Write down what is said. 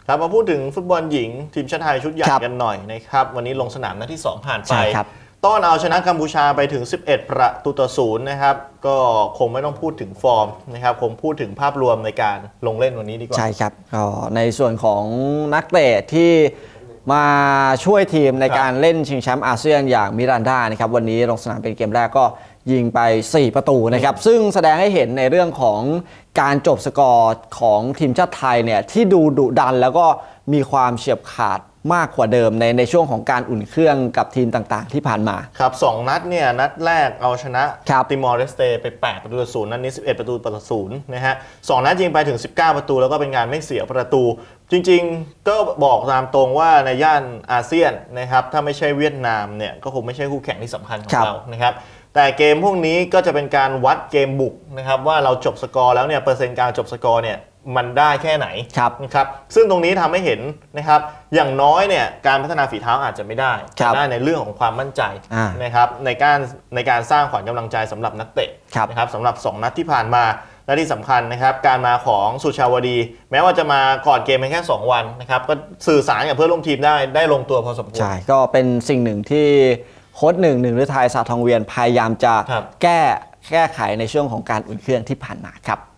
ครับมาพูดถึงฟุตบอลหญิงทีมชาติไทยชุดใหญ่กันหน่อยนะครับวันนี้ลงสนามนัดที่2ผ่านไปต้อนเอาชนะกัมพูชาไปถึง11 ประตูต่อ 0นะครับก็คงไม่ต้องพูดถึงฟอร์มนะครับคงพูดถึงภาพรวมในการลงเล่นวันนี้ดีกว่าใช่ครับก็ในส่วนของนักเตะที่มาช่วยทีมในการเล่นชิงแชมป์อาเซียนอย่างมิรันดานะครับวันนี้ลงสนามเป็นเกมแรกก็ยิงไป4 ประตูนะครับซึ่งแสดงให้เห็นในเรื่องของการจบสกอร์ของทีมชาติไทยเนี่ยที่ดูดุดันแล้วก็มีความเฉียบขาดมากกว่าเดิมในช่วงของการอุ่นเครื่องกับทีมต่างๆที่ผ่านมาครับ2 นัดเนี่ยนัดแรกเอาชนะติมอร์เลสเตไป8 ประตูต่อ 0นัดนี้11 ประตูต่อ 0นะฮะ2 นัดยิงไปถึง19 ประตูแล้วก็เป็นงานไม่เสียประตูจริงๆก็บอกตามตรงว่าในย่านอาเซียนนะครับถ้าไม่ใช่เวียดนามเนี่ยก็คงไม่ใช่คู่แข่งที่สำคัญของเรานะครับแต่เกมพวกนี้ก็จะเป็นการวัดเกมบุกนะครับว่าเราจบสกอร์แล้วเนี่ยเปอร์เซ็นต์การจบสกอร์เนี่ยมันได้แค่ไหนนะครับซึ่งตรงนี้ทำให้เห็นนะครับอย่างน้อยเนี่ยการพัฒนาฝีเท้าอาจจะไม่ได้ได้ในเรื่องของความมั่นใจนะครับในการสร้างขวัญกำลังใจสำหรับนักเตะนะครับสำหรับ2 นัดที่ผ่านมาและที่สำคัญนะครับการมาของสุชาวดีแม้ว่าจะมาก่อนเกมเพียงแค่2 วันนะครับก็สื่อสารกับเพื่อนร่วมทีมได้ลงตัวพอสมควรใช่ก็เป็นสิ่งหนึ่งที่โค้ชหนึ่งฤทัย สาทองเวียนพยายามจะแก้ไขในช่วงของการอุ่นเครื่องที่ผ่านมาครับ